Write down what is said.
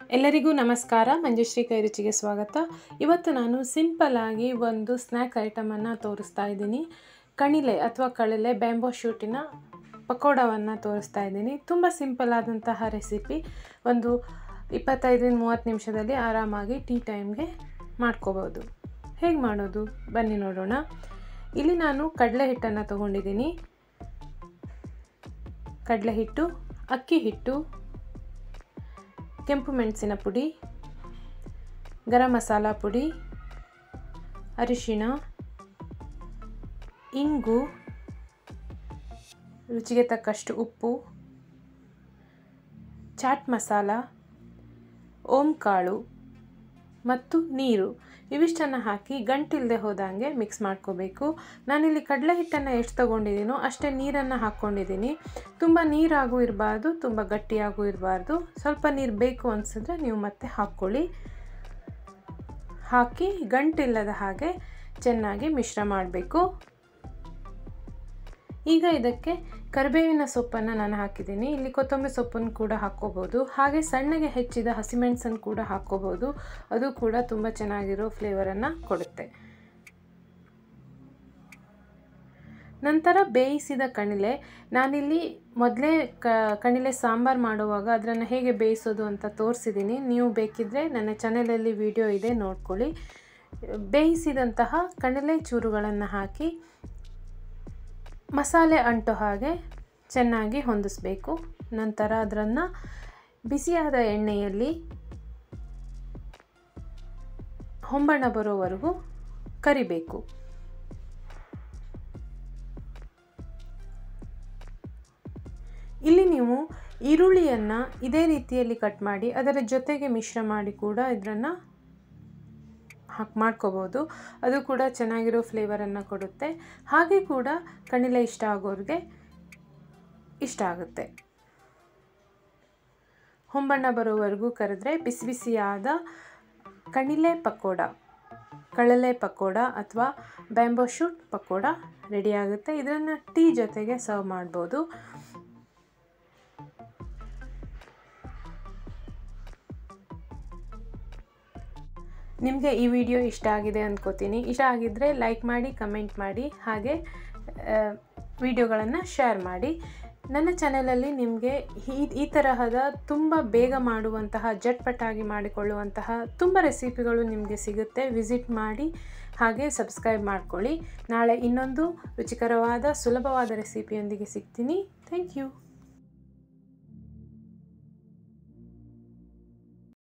ಎಲ್ಲರಿಗೂ ನಮಸ್ಕಾರ. ಮಂಜುಶ್ರೀ ಕೈರುಚಿಗೆ ಸ್ವಾಗತ. ಇವತ್ತು ನಾನು ಸಿಂಪಲ್ ಆಗಿ ಒಂದು ಸ್ನ್ಯಾಕ್ ಐಟಮನ್ನು ತೋರಿಸ್ತಾ ಇದ್ದೀನಿ. ಕಣಿಲೆ ಅಥವಾ ಕಳಲೆ ಬ್ಯಾಂಬೋ ಶೂಟಿನ ಪಕೋಡವನ್ನು ತೋರಿಸ್ತಾ ಇದ್ದೀನಿ. ತುಂಬ ಸಿಂಪಲ್ ಆದಂತಹ ರೆಸಿಪಿ. ಒಂದು 25-30 ನಿಮಿಷದಲ್ಲಿ ಆರಾಮಾಗಿ ಟೀ ಟೈಮ್ಗೆ ಮಾಡ್ಕೋಬೋದು. ಹೇಗೆ ಮಾಡೋದು ಬನ್ನಿ ನೋಡೋಣ. ಇಲ್ಲಿ ನಾನು ಕಡಲೆ ಹಿಟ್ಟನ್ನು ತೊಗೊಂಡಿದ್ದೀನಿ. ಕಡಲೆ ಹಿಟ್ಟು, ಅಕ್ಕಿ ಹಿಟ್ಟು, ಕೆಂಪು ಮೆಣಸಿನ ಪುಡಿ, ಗರಂ ಮಸಾಲ ಪುಡಿ, ಅರಿಶಿಣ, ಇಂಗು, ರುಚಿಗೆ ತಕ್ಕಷ್ಟು ಉಪ್ಪು, ಚಾಟ್ ಮಸಾಲ, ಓಂ ಕಾಳು ಮತ್ತು ನೀರು ಇವಿಷ್ಟನ್ನು ಹಾಕಿ ಗಂಟಿಲ್ಲದೆ ಹೋದಂಗೆ ಮಿಕ್ಸ್ ಮಾಡ್ಕೋಬೇಕು. ನಾನಿಲ್ಲಿ ಕಡಲೆ ಹಿಟ್ಟನ್ನು ಎಷ್ಟು ತೊಗೊಂಡಿದ್ದೀನೋ ಅಷ್ಟೇ ನೀರನ್ನು ಹಾಕ್ಕೊಂಡಿದ್ದೀನಿ. ತುಂಬ ನೀರಾಗೂ ಇರಬಾರ್ದು, ತುಂಬ ಗಟ್ಟಿಯಾಗೂ ಇರಬಾರ್ದು. ಸ್ವಲ್ಪ ನೀರು ಬೇಕು ಅನಿಸಿದ್ರೆ ನೀವು ಮತ್ತೆ ಹಾಕ್ಕೊಳ್ಳಿ. ಹಾಕಿ ಗಂಟಿಲ್ಲದ ಹಾಗೆ ಚೆನ್ನಾಗಿ ಮಿಶ್ರ ಮಾಡಬೇಕು. ಈಗ ಇದಕ್ಕೆ ಕರಿಬೇವಿನ ಸೊಪ್ಪನ್ನು ನಾನು ಹಾಕಿದ್ದೀನಿ. ಇಲ್ಲಿ ಕೊತ್ತಂಬರಿ ಸೊಪ್ಪನ್ನು ಕೂಡ ಹಾಕ್ಕೋಬೋದು. ಹಾಗೆ ಸಣ್ಣಗೆ ಹೆಚ್ಚಿದ ಹಸಿಮೆಣಸನ್ನು ಕೂಡ ಹಾಕ್ಕೋಬೋದು. ಅದು ಕೂಡ ತುಂಬ ಚೆನ್ನಾಗಿರೋ ಫ್ಲೇವರನ್ನು ಕೊಡುತ್ತೆ. ನಂತರ ಬೇಯಿಸಿದ ಕಣಿಲೆ, ನಾನಿಲ್ಲಿ ಮೊದಲೇ ಕಣಿಲೆ ಸಾಂಬಾರು ಮಾಡುವಾಗ ಅದನ್ನು ಹೇಗೆ ಬೇಯಿಸೋದು ಅಂತ ತೋರಿಸಿದ್ದೀನಿ. ನೀವು ಬೇಕಿದ್ದರೆ ನನ್ನ ಚಾನಲಲ್ಲಿ ವಿಡಿಯೋ ಇದೆ, ನೋಡ್ಕೊಳ್ಳಿ. ಬೇಯಿಸಿದಂತಹ ಕಣಿಲೆ ಚೂರುಗಳನ್ನು ಹಾಕಿ ಮಸಾಲೆ ಅಂಟೋ ಹಾಗೆ ಚೆನ್ನಾಗಿ ಹೊಂದಿಸಬೇಕು. ನಂತರ ಅದನ್ನು ಬಿಸಿಯಾದ ಎಣ್ಣೆಯಲ್ಲಿ ಹೊಂಬಣ್ಣ ಬರೋವರೆಗೂ ಕರಿಬೇಕು. ಇಲ್ಲಿ ನೀವು ಈರುಳ್ಳಿಯನ್ನು ಇದೇ ರೀತಿಯಲ್ಲಿ ಕಟ್ ಮಾಡಿ ಅದರ ಜೊತೆಗೆ ಮಿಶ್ರ ಮಾಡಿ ಕೂಡ ಇದನ್ನು ಮಾಡ್ಕೋಬೋದು. ಅದು ಕೂಡ ಚೆನ್ನಾಗಿರೋ ಫ್ಲೇವರನ್ನು ಕೊಡುತ್ತೆ. ಹಾಗೆ ಕೂಡ ಕಣಿಲೆ ಇಷ್ಟ ಆಗೋರಿಗೆ ಇಷ್ಟ ಆಗುತ್ತೆ. ಹೊಂಬಣ್ಣ ಬರೋವರೆಗೂ ಕರೆದ್ರೆ ಬಿಸಿ ಬಿಸಿಯಾದ ಕಳಲೆ ಪಕೋಡ ಅಥವಾ ಬ್ಯಾಂಬೋ ಶೂಟ್ ಪಕೋಡ ರೆಡಿ ಆಗುತ್ತೆ. ಇದನ್ನು ಟೀ ಜೊತೆಗೆ ಸರ್ವ್ ಮಾಡ್ಬೋದು. ನಿಮಗೆ ಈ ವಿಡಿಯೋ ಇಷ್ಟ ಆಗಿದೆ ಅಂದ್ಕೋತೀನಿ. ಇಷ್ಟ ಆಗಿದ್ದರೆ ಲೈಕ್ ಮಾಡಿ, ಕಮೆಂಟ್ ಮಾಡಿ, ಹಾಗೆ ವಿಡಿಯೋಗಳನ್ನು ಶೇರ್ ಮಾಡಿ. ನನ್ನ ಚಾನಲಲ್ಲಿ ನಿಮಗೆ ಈ ತರಹದ ತುಂಬ ಬೇಗ ಮಾಡುವಂತಹ, ಜಟ್ಪಟಾಗಿ ಮಾಡಿಕೊಳ್ಳುವಂತಹ ತುಂಬ ರೆಸಿಪಿಗಳು ನಿಮಗೆ ಸಿಗುತ್ತೆ. ವಿಸಿಟ್ ಮಾಡಿ, ಹಾಗೆ ಸಬ್ಸ್ಕ್ರೈಬ್ ಮಾಡ್ಕೊಳ್ಳಿ. ನಾಳೆ ಇನ್ನೊಂದು ರುಚಿಕರವಾದ ಸುಲಭವಾದ ರೆಸಿಪಿಯೊಂದಿಗೆ ಸಿಗ್ತೀನಿ. Thank you.